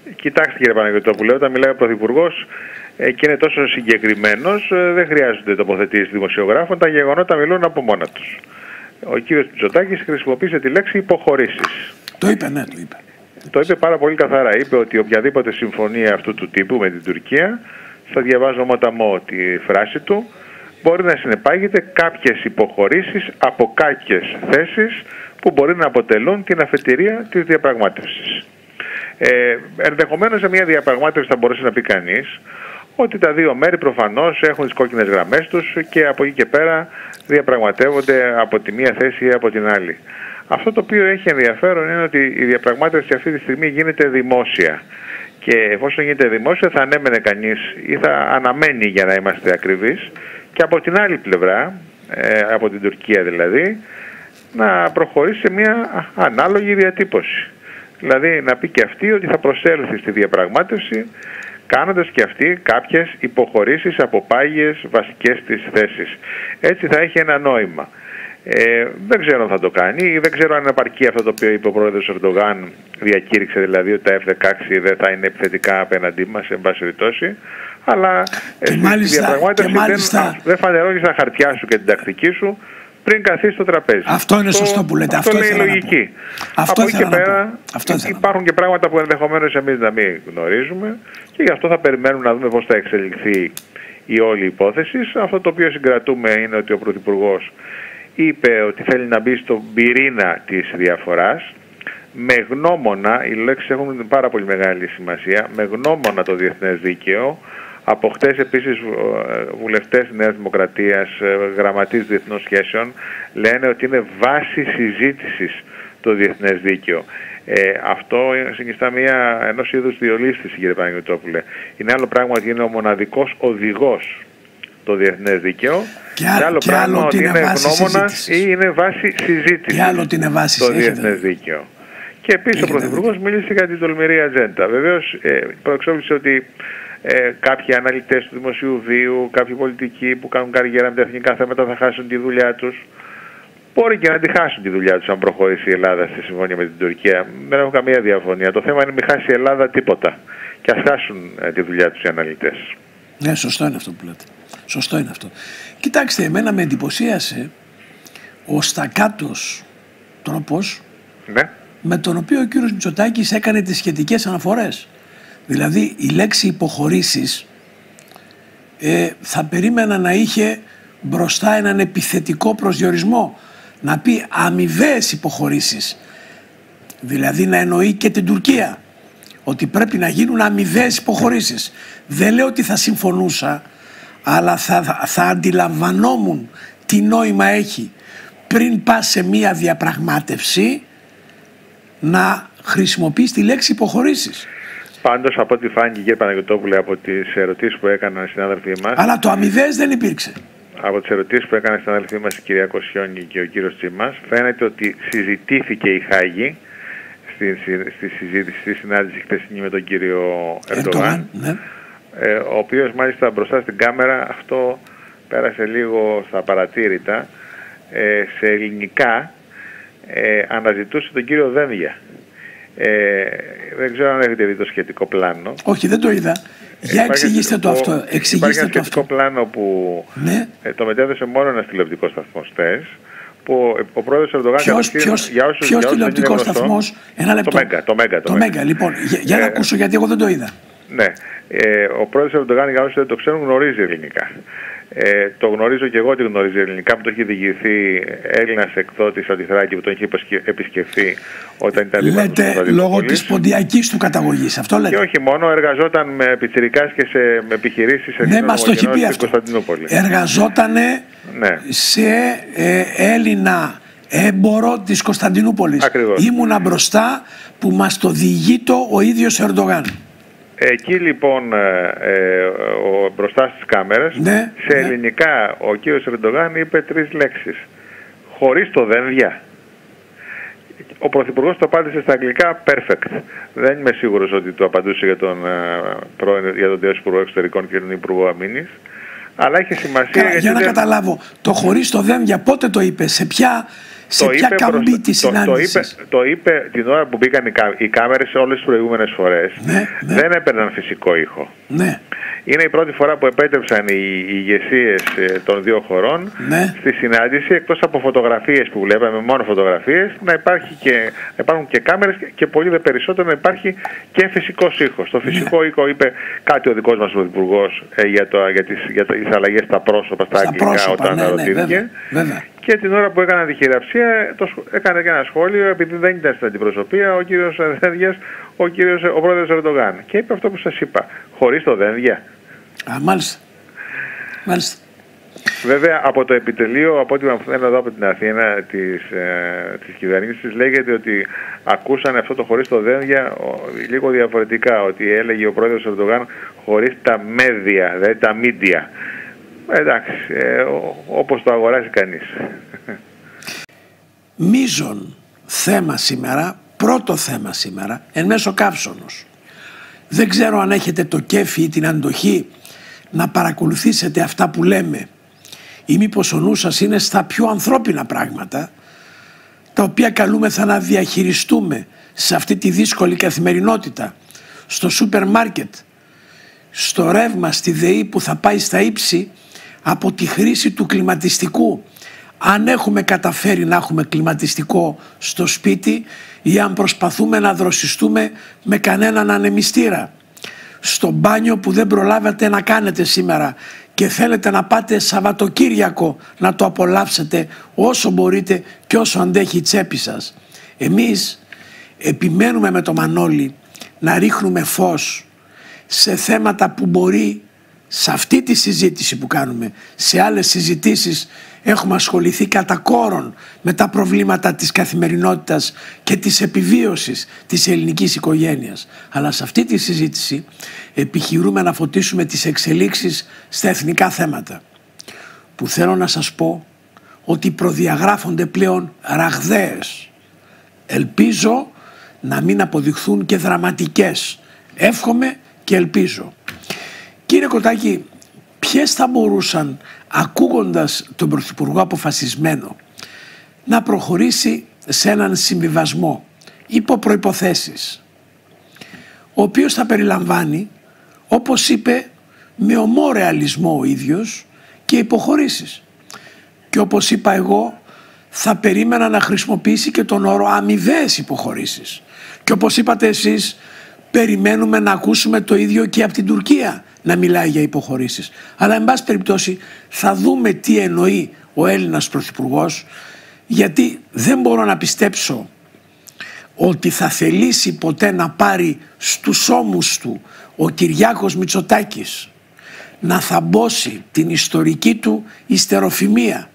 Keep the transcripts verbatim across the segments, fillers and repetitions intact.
Κοιτάξτε κύριε Παναγιωτόπουλε, όταν μιλάει ο Πρωθυπουργός ε, και είναι τόσο συγκεκριμένος, ε, δεν χρειάζονται τοποθετήσεις δημοσιογράφων, τα γεγονότα μιλούν από μόνα τους. Ο κύριος Μητσοτάκης χρησιμοποίησε τη λέξη υποχωρήσεις. Το είπε, ναι, το είπε. Το είπε πάρα πολύ καθαρά. Είπε ότι οποιαδήποτε συμφωνία αυτού του τύπου με την Τουρκία, θα διαβάζω μοταμό τη φράση του, μπορεί να συνεπάγεται κάποιες υποχωρήσεις από κάποιες θέσεις που μπορεί να αποτελούν την αφετηρία της διαπραγμάτευσης. Ε, ενδεχομένως σε μια διαπραγμάτευση θα μπορούσε να πει κανείς ότι τα δύο μέρη προφανώς έχουν τις κόκκινες γραμμές τους και από εκεί και πέρα διαπραγματεύονται από τη μία θέση ή από την άλλη. Αυτό το οποίο έχει ενδιαφέρον είναι ότι η διαπραγμάτευση αυτή τη στιγμή γίνεται δημόσια. Και εφόσον γίνεται δημόσια θα ανέμενε κανείς ή θα αναμένει, για να είμαστε ακριβείς, και από την άλλη πλευρά, ε, από την Τουρκία δηλαδή, να προχωρήσει σε μια ανάλογη διατύπωση. Δηλαδή να πει και αυτή ότι θα προσέλθει στη διαπραγμάτευση κάνοντας και αυτή κάποιες υποχωρήσεις από πάγιες βασικές της θέσεις. Έτσι θα έχει ένα νόημα. Ε, δεν ξέρω αν θα το κάνει ή δεν ξέρω αν επαρκεί αυτό το οποίο είπε ο πρόεδρος Ερντογάν, διακήρυξε δηλαδή ότι τα εφ δεκαέξι δεν θα είναι επιθετικά απέναντί μας, εν πάση περιπτώσει, αλλά στη διαπραγμάτευση δεν, δεν φανερώνεις τα χαρτιά σου και την τακτική σου πριν καθίσει στο τραπέζι. Αυτό είναι σωστό που λέτε. Αυτό, αυτό λέει η λογική. Αυτό από εκεί και πέρα υπάρχουν και πράγματα που ενδεχομένως εμείς να μην γνωρίζουμε και γι' αυτό θα περιμένουμε να δούμε πώς θα εξελιχθεί η όλη υπόθεση. Αυτό το οποίο συγκρατούμε είναι ότι ο Πρωθυπουργός είπε ότι θέλει να μπει στον πυρήνα της διαφοράς, με γνώμονα, οι λέξεις έχουν πάρα πολύ μεγάλη σημασία, με γνώμονα το διεθνές δίκαιο. Από χτες επίσης βουλευτές της Νέας Δημοκρατίας, γραμματείς διεθνών σχέσεων, λένε ότι είναι βάση συζήτησης το διεθνές δίκαιο. Ε, αυτό συνιστά μια ενός είδους διολίσθηση, κύριε Παναγιωτόπουλε. Είναι άλλο πράγμα ότι είναι ο μοναδικός οδηγός το διεθνές δίκαιο και, και άλλο και πράγμα άλλο ότι είναι γνώμονας ή είναι βάση συζήτησης το διεθνές δίκαιο. Και επίσης ο Πρωθυπουργός μίλησε για την τολμηρή ατζέντα. Βεβαίως ε, προεξόφλησε ότι ε, κάποιοι αναλυτές του δημοσίου βίου, κάποιοι πολιτικοί που κάνουν καριέρα με τα εθνικά θέματα θα χάσουν τη δουλειά τους. Μπορεί και να τη χάσουν τη δουλειά τους αν προχωρήσει η Ελλάδα στη συμφωνία με την Τουρκία. Δεν έχω καμία διαφωνία. Το θέμα είναι μην χάσει η Ελλάδα τίποτα. Και ας χάσουν ε, τη δουλειά τους οι αναλυτές. Ναι, σωστό είναι αυτό που λέτε. Σωστό είναι αυτό. Κοιτάξτε, εμένα με εντυπωσίασε ο στακάτος τρόπος, ναι, με τον οποίο ο κύριος Μητσοτάκης έκανε τις σχετικές αναφορές. Δηλαδή η λέξη υποχωρήσεις ε, θα περίμενα να είχε μπροστά έναν επιθετικό προσδιορισμό, να πει αμοιβαίες υποχωρήσεις, δηλαδή να εννοεί και την Τουρκία, ότι πρέπει να γίνουν αμοιβαίες υποχωρήσεις. Δεν λέω ότι θα συμφωνούσα, αλλά θα, θα, θα αντιλαμβανόμουν τι νόημα έχει πριν πας σε μία διαπραγμάτευση να χρησιμοποιείς τη λέξη υποχωρήσεις. Πάντως από ό,τι φάνηκε, κύριε Παναγιωτόπουλε, από τις ερωτήσεις που έκαναν οι συνάδελφοί μας... Αλλά το αμοιβές δεν υπήρξε. Από τις ερωτήσεις που έκαναν οι συνάδελφοί μας η κυρία Κοσιόνη και ο κύριος Τσίμας, φαίνεται ότι συζητήθηκε η Χάγη στη, στη συζήτηση, στη συνάντηση χθεσινή με τον κύριο Ερντογάν, ναι, ε, ο οποίος μάλιστα μπροστά στην κάμερα, αυτό πέρασε λίγο στα παρατήρητα, ε, σε ελληνικά ε, αναζητούσε τον κύριο Δένδια. Ε, δεν ξέρω αν έχετε δει το σχετικό πλάνο. Όχι, δεν το είδα. Για εξηγήστε το αυτό. Εξηγήστε υπάρχει ένα το σχετικό αυτό. πλάνο που ναι, ε, το μετέδωσε μόνο ένας τηλεοπτικός σταθμός χθες, που ο πρόεδρος Ερντογάν... Ποιος, ποιος, για όσους, ποιος για τηλεοπτικός σταθμός? Ένα λεπτό. Το Μέγκα. Το Μέγκα, το το Μέγκα. Λοιπόν, για, για ε, να ακούσω, γιατί εγώ δεν το είδα. Ναι. Ε, ο πρόεδρος Ερντογάν, για όσους δεν το ξέρουν, γνωρίζει ελληνικά. Ε, το γνωρίζω και εγώ ότι γνωρίζει ελληνικά, που το έχει διηγηθεί Έλληνας εκδότης από τη Θράκη, που τον έχει επισκεφθεί όταν ήταν δήμαρχος του Κωνσταντινούπολης. Λέτε λόγω της ποντιακής του καταγωγής, αυτό λέτε? Και όχι μόνο, εργαζόταν με πιτσιρικάς και σε με επιχειρήσεις σε ναι, μας το έχει πει αυτό. Εργαζότανε ναι, σε ε, Έλληνα έμπορο της Κωνσταντινούπολης. Ακριβώς. Ήμουνα μπροστά που μας το διηγεί το ο ίδιος Ερντογάν. Εκεί λοιπόν ε, ο, μπροστά στις κάμερες, ναι, σε ναι, ελληνικά ο κύριος Ερντογάν είπε τρεις λέξεις. Χωρίς το Δένδια. Ο Πρωθυπουργός το απάντησε στα αγγλικά perfect. Δεν είμαι σίγουρος ότι το απαντούσε για τον, πρώην, για τον Υπουργό Εξωτερικών και τον Υπουργό Αμήνης. Αλλά έχει σημασία... Καλά, για να δεν... καταλάβω, το χωρίς το Δένδια πότε το είπε, σε ποια Σε το ποια καμπή τη συνάντησης? Το, το, είπε, το είπε την ώρα που μπήκαν οι, κά, οι κάμερες όλες τις προηγούμενες φορές. Ναι, ναι. Δεν έπαιρναν φυσικό ήχο. Ναι. Είναι η πρώτη φορά που επέτρεψαν οι, οι ηγεσίες των δύο χωρών, ναι, στη συνάντηση, εκτός από φωτογραφίες που βλέπαμε, μόνο φωτογραφίες, να, υπάρχει και, να υπάρχουν και κάμερες και πολύ δε περισσότερο να υπάρχει και φυσικός ήχος. Το φυσικό, ναι, ήχο είπε κάτι ο δικός μας Πρωθυπουργός ε, για, το, για, τις, για τις αλλαγές στα πρόσωπα, στα, στα αγγλικά, πρόσωπα, όταν ναι, αναρωτήθηκε. Ναι, βέβαια, βέβαια. Και την ώρα που έκαναν τη χειραψία, το, έκανε και ένα σχόλιο, επειδή δεν ήταν στην αντιπροσωπεία, ο κύριος Δένδιας, ο, κύριος, ο πρόεδρος Ερντογάν. Και είπε αυτό που σας είπα, χωρίς το Δένδια. Α, μάλιστα. Μάλιστα. Βέβαια, από το επιτελείο, από ό,τι μαθαίνω εδώ από την Αθήνα της, ε, της κυβέρνησης, λέγεται ότι ακούσανε αυτό το χωρίς το Δένδια λίγο διαφορετικά, ότι έλεγε ο πρόεδρος Ερντογάν χωρίς τα μέδια, δηλαδή τα μίντια. Εντάξει, ε, όπως το αγοράζει κανείς. Μείζον θέμα σήμερα, πρώτο θέμα σήμερα, εν μέσω καύσωνος. Δεν ξέρω αν έχετε το κέφι ή την αντοχή να παρακολουθήσετε αυτά που λέμε, ή μήπως ο νους σας είναι στα πιο ανθρώπινα πράγματα, τα οποία καλούμεθα να διαχειριστούμε σε αυτή τη δύσκολη καθημερινότητα, στο σούπερ μάρκετ, στο ρεύμα, στη ΔΕΗ που θα πάει στα ύψη από τη χρήση του κλιματιστικού, αν έχουμε καταφέρει να έχουμε κλιματιστικό στο σπίτι ή αν προσπαθούμε να δροσιστούμε με κανέναν ανεμιστήρα, στο μπάνιο που δεν προλάβατε να κάνετε σήμερα και θέλετε να πάτε Σαββατοκύριακο να το απολαύσετε όσο μπορείτε και όσο αντέχει η τσέπη σας. Εμείς επιμένουμε με το Μανώλη να ρίχνουμε φως σε θέματα που μπορεί, σε αυτή τη συζήτηση που κάνουμε, σε άλλες συζητήσεις έχουμε ασχοληθεί κατά κόρον με τα προβλήματα της καθημερινότητας και της επιβίωσης της ελληνικής οικογένειας. Αλλά σε αυτή τη συζήτηση επιχειρούμε να φωτίσουμε τις εξελίξεις στα εθνικά θέματα, που θέλω να σας πω ότι προδιαγράφονται πλέον ραγδαίες. Ελπίζω να μην αποδειχθούν και δραματικές. Εύχομαι και ελπίζω. Κύριε Κωτάκη, ποιες θα μπορούσαν, ακούγοντας τον Πρωθυπουργό αποφασισμένο, να προχωρήσει σε έναν συμβιβασμό υπό προϋποθέσεις, ο οποίος θα περιλαμβάνει, όπως είπε, με ομό ρεαλισμό ο ίδιος, και υποχωρήσεις. Και όπως είπα εγώ, θα περίμενα να χρησιμοποιήσει και τον όρο αμοιβαίες υποχωρήσεις. Και όπως είπατε εσείς, περιμένουμε να ακούσουμε το ίδιο και από την Τουρκία να μιλάει για υποχωρήσεις. Αλλά εν πάση περιπτώσει θα δούμε τι εννοεί ο Έλληνας Πρωθυπουργός, γιατί δεν μπορώ να πιστέψω ότι θα θελήσει ποτέ να πάρει στους ώμους του ο Κυριάκος Μητσοτάκης να θαμπώσει την ιστορική του ιστεροφημία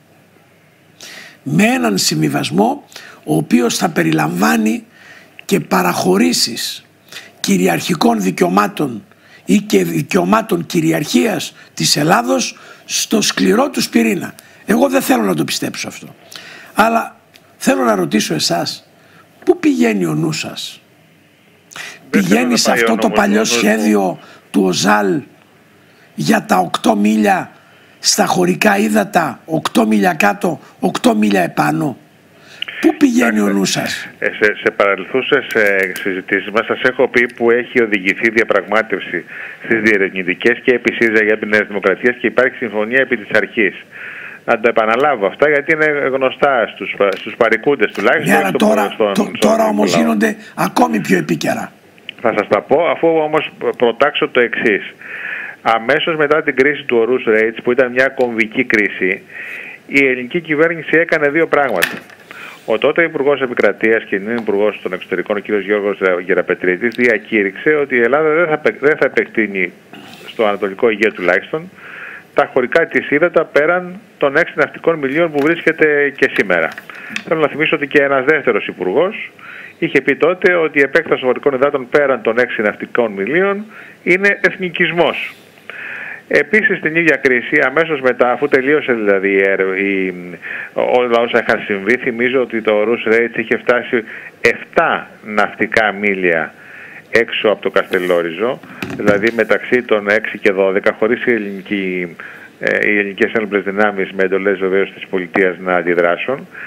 με έναν συμβιβασμό ο οποίος θα περιλαμβάνει και παραχωρήσεις κυριαρχικών δικαιωμάτων ή και δικαιωμάτων κυριαρχίας της Ελλάδος στο σκληρό του πυρήνα. Εγώ δεν θέλω να το πιστέψω αυτό. Αλλά θέλω να ρωτήσω εσάς, πού πηγαίνει ο νους σας? Δεν πηγαίνει σε αυτό το παλιό νόμος, σχέδιο νόμος. του ΟΖΑΛ για τα οκτώ μίλια στα χωρικά ύδατα, οκτώ μίλια κάτω, οκτώ μίλια επάνω? Πού πηγαίνει ο νους σας? Σε, σε παρελθούσες ε, συζητήσεις μας σας έχω πει που έχει οδηγηθεί διαπραγμάτευση στις διερευνητικές και επί ΣΥΡΙΖΑ για Νέας Δημοκρατίας και υπάρχει συμφωνία επί της αρχής. Να το επαναλάβω αυτά γιατί είναι γνωστά στους, στους παρικούντες τουλάχιστον. Ναι, τώρα, στον, το, τώρα όμως γίνονται ακόμη πιο επίκαιρα. Θα σας τα πω, αφού όμως προτάξω το εξής. Αμέσως μετά την κρίση του ορούς Ρέιτς, που ήταν μια κομβική κρίση, η ελληνική κυβέρνηση έκανε δύο πράγματα. Ο τότε Υπουργός Επικρατείας και νυν Υπουργός των Εξωτερικών, ο κ. Γιώργος Γεραπετρίτης, διακήρυξε ότι η Ελλάδα δεν θα, δεν θα επεκτείνει στο Ανατολικό Αιγαίο τουλάχιστον τα χωρικά της ύδατα πέραν των έξι ναυτικών μιλίων που βρίσκεται και σήμερα. Θέλω να θυμίσω ότι και ένας δεύτερος υπουργός είχε πει τότε ότι η επέκταση των χωρικών υδάτων πέραν των έξι ναυτικών μιλίων είναι εθνικισμός. Επίσης στην ίδια κρίση, αμέσως μετά, αφού τελείωσε δηλαδή η, όλα όσα είχαν συμβεί, θυμίζω ότι το ορούς Ρέιτς είχε φτάσει επτά ναυτικά μίλια έξω από το Καστελόριζο, δηλαδή μεταξύ των έξι και δώδεκα, χωρίς οι, ελληνικοί, οι ελληνικές ένοπλες δυνάμεις με εντολές βεβαίως της πολιτείας να αντιδράσουν.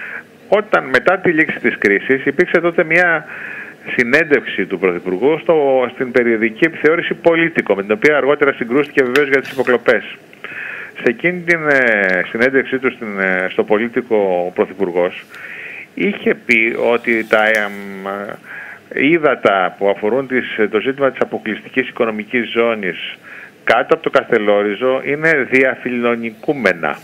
όταν μετά τη λήξη της κρίσης υπήρξε τότε μια συνέντευξη του Πρωθυπουργού στο, στην περιοδική επιθεώρηση Πολίτικο, με την οποία αργότερα συγκρούστηκε βεβαίως για τις υποκλοπές. Σε εκείνη την ε, συνέντευξή του στην, ε, στο Πολίτικο ο Πρωθυπουργός είχε πει ότι τα ε, ε, ύδατα που αφορούν τις, το ζήτημα της αποκλειστικής οικονομικής ζώνης κάτω από το Καστελόριζο είναι διαφιλονικούμενα,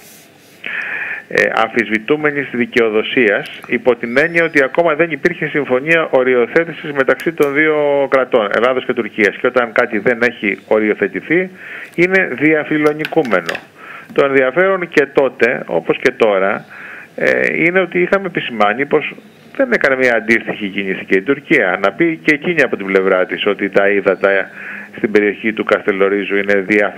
ε, αμφισβητούμενης δικαιοδοσίας, υπό την έννοια ότι ακόμα δεν υπήρχε συμφωνία οριοθέτησης μεταξύ των δύο κρατών, Ελλάδος και Τουρκίας, και όταν κάτι δεν έχει οριοθετηθεί είναι διαφιλονικούμενο. Το ενδιαφέρον και τότε, όπως και τώρα, ε, είναι ότι είχαμε επισημάνει πως δεν έκανε μια αντίστοιχη κίνηση και η Τουρκία, να πει και εκείνη από την πλευρά της ότι τα ύδατα στην περιοχή του Καστελορίζου είναι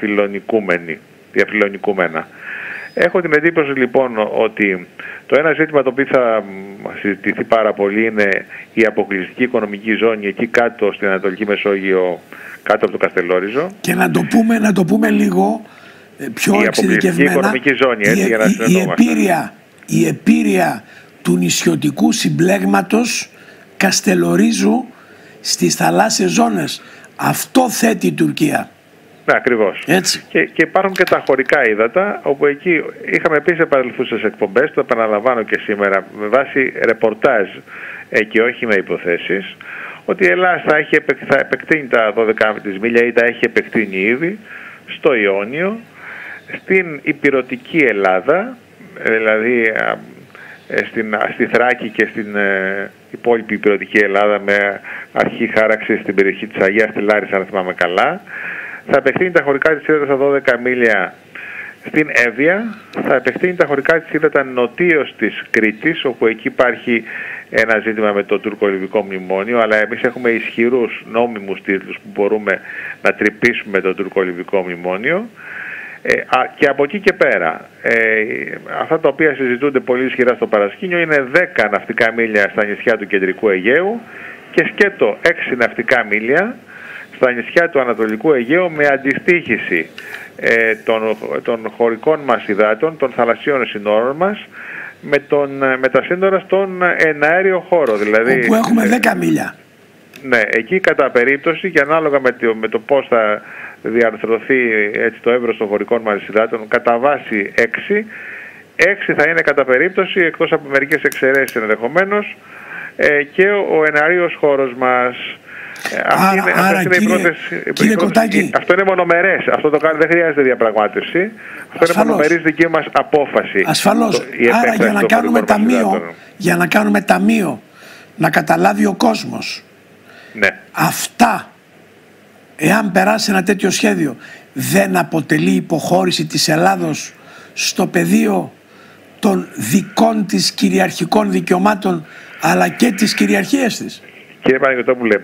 διαφιλονικούμενα. Έχω την εντύπωση λοιπόν ότι το ένα ζήτημα το οποίο θα συζητηθεί πάρα πολύ είναι η αποκλειστική οικονομική ζώνη εκεί κάτω στην Ανατολική Μεσόγειο, κάτω από το Καστελόριζο. Και να το πούμε, να το πούμε λίγο πιο η εξειδικευμένα, οικονομική ζώνη, έτσι, η, για να η, η, επίρρεια, η επίρρεια του νησιωτικού συμπλέγματος Καστελορίζου στις θαλάσσιες ζώνες. Αυτό θέτει η Τουρκία. Ναι, ακριβώς. Έτσι. Και, και υπάρχουν και τα χωρικά ύδατα, όπου εκεί είχαμε πει σε παρελθούσες εκπομπές, το επαναλαμβάνω και σήμερα, με βάση ρεπορτάζ ε, και όχι με υποθέσεις, ότι η Ελλάδα θα, έχει, θα επεκτείνει τα δώδεκα της μίλια ή τα έχει επεκτείνει ήδη στο Ιόνιο, στην Ηπειρωτική Ελλάδα, δηλαδή ε, στην, στη Θράκη και στην ε, υπόλοιπη Ηπειρωτική Ελλάδα, με αρχή χάραξη στην περιοχή της Αγίας στη Λάρισα, αν θυμάμαι καλά. Θα επεκτείνει τα χωρικά της ύδατα στα δώδεκα μίλια στην Εύβοια, θα επεκτείνει τα χωρικά της ύδατα νοτίως της Κρήτης, όπου εκεί υπάρχει ένα ζήτημα με το τουρκο-λιβικό μνημόνιο, αλλά εμείς έχουμε ισχυρούς νόμιμους τίτλους που μπορούμε να τρυπήσουμε το τουρκο-λιβικό μνημόνιο. Ε, α, και από εκεί και πέρα, ε, αυτά τα οποία συζητούνται πολύ ισχυρά στο παρασκήνιο είναι δέκα ναυτικά μίλια στα νησιά του Κεντρικού Αιγαίου και σκέτο έξι ναυτικά μίλια στα νησιά του Ανατολικού Αιγαίου, με αντιστοίχηση ε, των, των χωρικών μας υδάτων, των θαλασσίων συνόρων μας, με, τον, με τα σύνορα στον εναέριο χώρο. Δηλαδή, όπου έχουμε δέκα μίλια. Ναι, εκεί κατά περίπτωση και ανάλογα με το, με το πώς θα διαρθρωθεί έτσι, το εύρος των χωρικών μας υδάτων, κατά βάση έξι, έξι θα είναι κατά περίπτωση, εκτός από μερικές εξαιρέσεις ενδεχομένως, ε, και ο εναέριος χώρος μας. Αυτή άρα, είναι, άρα είναι κύριε, οι πρώτες, κύριε οι πρώτες, Κωτάκη, αυτό είναι μονομερές, αυτό το κάνει, δεν χρειάζεται διαπραγμάτευση. Αυτό ασφαλώς είναι μονομερής δική μας απόφαση. Ασφαλώς. Το, άρα για να, κάνουμε ταμείο, για να κάνουμε ταμείο, να καταλάβει ο κόσμος, ναι, αυτά, εάν περάσει ένα τέτοιο σχέδιο, δεν αποτελεί υποχώρηση της Ελλάδος στο πεδίο των δικών της κυριαρχικών δικαιωμάτων, αλλά και της κυριαρχίας της? Κύριε Παναγιωτόπουλε,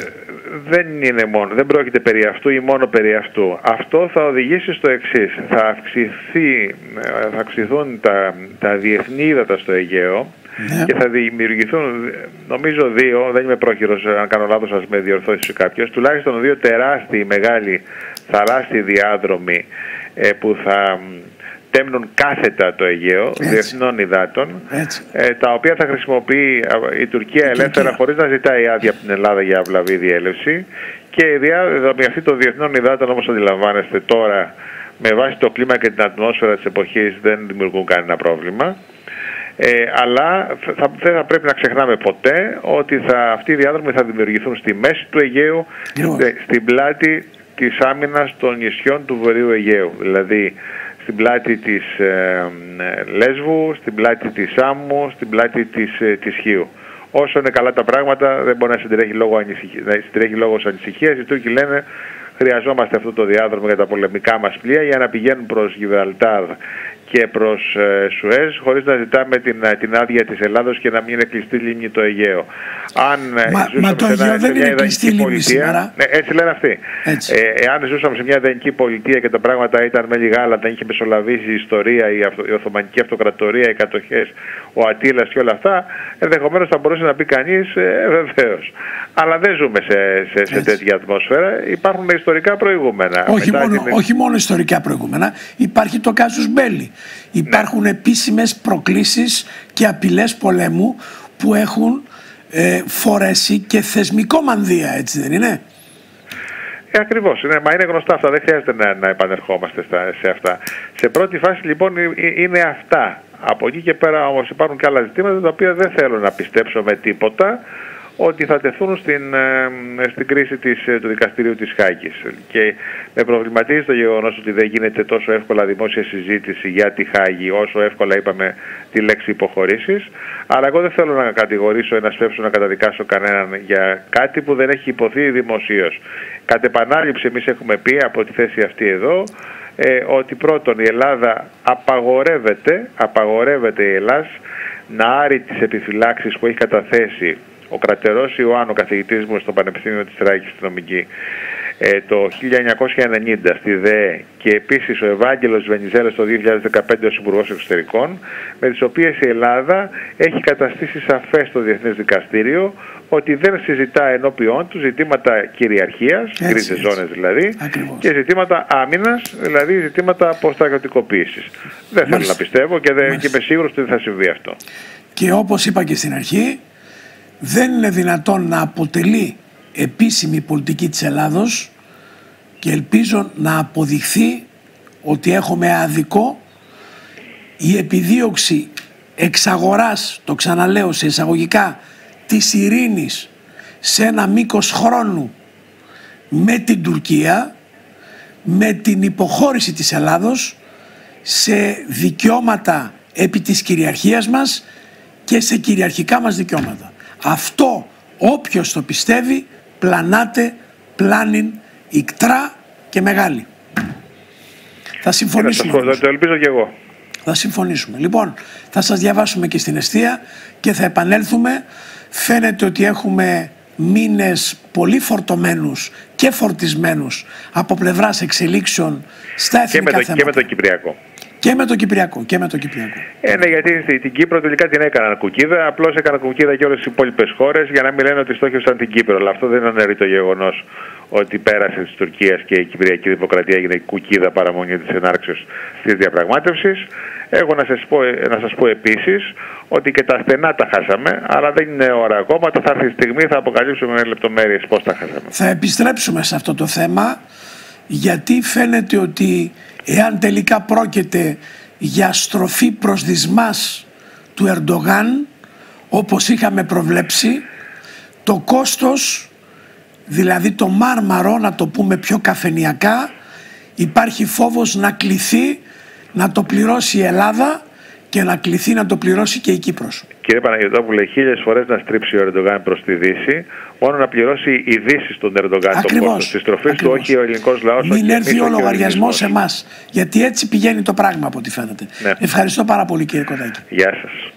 δεν είναι μόνο, δεν πρόκειται περί αυτού ή μόνο περί αυτού. Αυτό θα οδηγήσει στο εξής. Θα, αυξηθεί, θα αυξηθούν τα, τα διεθνή ύδατα στο Αιγαίο, ναι, και θα δημιουργηθούν, νομίζω δύο, δεν είμαι πρόχειρος, αν κάνω λάθος σας με διορθώσει κάποιος, τουλάχιστον δύο τεράστιοι μεγάλοι θαλάσσιοι διάδρομοι ε, που θα τέμνουν κάθετα το Αιγαίο, διεθνών υδάτων, ε, τα οποία θα χρησιμοποιεί η Τουρκία ελεύθερα, χωρίς να ζητάει άδεια από την Ελλάδα για αυλαβή διέλευση. Και η διάδρομη αυτή των διεθνών υδάτων, όπως αντιλαμβάνεστε τώρα, με βάση το κλίμα και την ατμόσφαιρα της εποχής, δεν δημιουργούν κανένα πρόβλημα. Ε, αλλά θα, δεν θα πρέπει να ξεχνάμε ποτέ ότι θα, αυτοί οι διάδρομοι θα δημιουργηθούν στη μέση του Αιγαίου, στε, στην πλάτη της άμυνας των νησιών του Βορείου Αιγαίου. Δηλαδή στην πλάτη της ε, Λέσβου, στην πλάτη της Σάμου, στην πλάτη της, ε, της Χίου. Όσο είναι καλά τα πράγματα, δεν μπορεί να συντρέχει λόγω ανησυχίας. Να συντρέχει λόγος ανησυχίας. Οι Τούρκοι λένε χρειαζόμαστε αυτό το διάδρομο για τα πολεμικά μας πλοία για να πηγαίνουν προς Γιβραλτάρ και προς ε, Σουέζ, χωρίς να ζητάμε την, την άδεια της Ελλάδος και να μην είναι κλειστή λίμνη το Αιγαίο. Αν μα, μα το Αιγαίο δεν είναι κλειστή λίμνη σήμερα. Ναι, έτσι λένε αυτοί. Έτσι. Ε, εάν ζούσαμε σε μια ιδανική πολιτεία και τα πράγματα ήταν με λίγα άλλα, δεν είχε μεσολαβήσει η ιστορία, η, αυτο, η Οθωμανική Αυτοκρατορία, οι κατοχές, ο Ατήλας και όλα αυτά, ενδεχομένως θα μπορούσε να πει κανείς ε, βεβαίως. Αλλά δεν ζούμε σε, σε, σε τέτοια ατμόσφαιρα. Υπάρχουν ιστορικά προηγούμενα. Όχι, μόνο, την... όχι μόνο ιστορικά προηγούμενα. Υπάρχει το κάσους Μπέλι. Υπάρχουν ναι. επίσημες προκλήσεις και απειλές πολέμου που έχουν ε, φορέσει και θεσμικό μανδύα, έτσι δεν είναι? Ε, ακριβώς, είναι, μα είναι γνωστά αυτά, δεν χρειάζεται να, να επανερχόμαστε στα, σε αυτά. Σε πρώτη φάση λοιπόν είναι αυτά. Από εκεί και πέρα όμως υπάρχουν και άλλα ζητήματα τα οποία δεν θέλω να πιστέψω με τίποτα ότι θα τεθούν στην, ε, στην κρίση της, του δικαστηρίου της Χάγης. Και με προβληματίζει το γεγονός ότι δεν γίνεται τόσο εύκολα δημόσια συζήτηση για τη Χάγη όσο εύκολα είπαμε τη λέξη υποχωρήσεις. Αλλά εγώ δεν θέλω να κατηγορήσω, να σφέψω, να καταδικάσω κανέναν για κάτι που δεν έχει υποθεί δημοσίως. Κατ' επανάληψη εμείς έχουμε πει από τη θέση αυτή εδώ ε, ότι πρώτον η Ελλάδα απαγορεύεται, απαγορεύεται η Ελλάδα να άρει τις επιφυλάξεις που έχει καταθέσει ο κρατερός Ιωάννου, καθηγητής μου στο Πανεπιστήμιο της Τράκης στη νομική, ε, το χίλια εννιακόσια ενενήντα στη ΔΕΕ, και επίσης ο Ευάγγελος Βενιζέλος το δύο χιλιάδες δεκαπέντε ως Υπουργός Εξωτερικών, με τις οποίες η Ελλάδα έχει καταστήσει σαφές στο Διεθνές Δικαστήριο ότι δεν συζητά ενώπιόν του ζητήματα κυριαρχίας, γκρίζες ζώνες δηλαδή, ακριβώς, και ζητήματα άμυνας, δηλαδή ζητήματα αποστρατιωτικοποίησης. Δεν θέλω να πιστεύω και, δεν, και είμαι σίγουρος ότι δεν θα συμβεί αυτό. Και όπως είπα και στην αρχή, δεν είναι δυνατόν να αποτελεί επίσημη πολιτική της Ελλάδος, και ελπίζω να αποδειχθεί ότι έχουμε αδικό, η επιδίωξη εξαγοράς, το ξαναλέω σε εισαγωγικά, της ειρήνης σε ένα μήκος χρόνου με την Τουρκία, με την υποχώρηση της Ελλάδος σε δικαιώματα επί της κυριαρχίας μας και σε κυριαρχικά μας δικαιώματα. Αυτό όποιος το πιστεύει πλανάται πλάνην ικτρά και μεγάλη. Θα συμφωνήσουμε. Το, το ελπίζω και εγώ. Θα συμφωνήσουμε. Λοιπόν, θα σας διαβάσουμε και στην εστία και θα επανέλθουμε. Φαίνεται ότι έχουμε μήνες πολύ φορτωμένους και φορτισμένους από πλευράς εξελίξεων στα εθνικά και με το, θέματα. Και με το Κυπριακό. Και με το Κυπριακό. Και με το Κυπριακό. Ε, ναι, γιατί την Κύπρο τελικά την έκαναν κουκίδα. Απλώς έκαναν κουκίδα και όλες τις υπόλοιπες χώρες για να μην λένε ότι στόχευσαν την Κύπρο. Αλλά αυτό δεν αναιρεί το γεγονός ότι πέρασε της Τουρκίας και η Κυπριακή Δημοκρατία έγινε κουκίδα παραμονή της ενάρξεως της διαπραγμάτευσης. Εγώ να σας πω, να σας πω επίσης ότι και τα στενά τα χάσαμε, αλλά δεν είναι ώρα ακόμα. Θα έρθει η στιγμή, θα αποκαλύψουμε με λεπτομέρειες πώς τα χάσαμε. Θα επιστρέψουμε σε αυτό το θέμα, γιατί φαίνεται ότι εάν τελικά πρόκειται για στροφή προς δυσμάς του Ερντογάν, όπως είχαμε προβλέψει, το κόστος, δηλαδή το μάρμαρο, να το πούμε πιο καφενιακά, υπάρχει φόβος να κληθεί να το πληρώσει η Ελλάδα και να κληθεί να το πληρώσει και η Κύπρος. Κύριε Παναγιωτόπουλε, χίλιες φορές να στρίψει ο Ερντογάν προς τη Δύση, μόνο να πληρώσει η Δύση στον Ερντογάν το κόστος της στροφής του, όχι ο ελληνικός λαός. Μην έρθει ο λογαριασμός σε εμάς, γιατί έτσι πηγαίνει το πράγμα από ό,τι φαίνεται. Ναι. Ευχαριστώ πάρα πολύ, κύριε Κοντάκη. Γεια σας.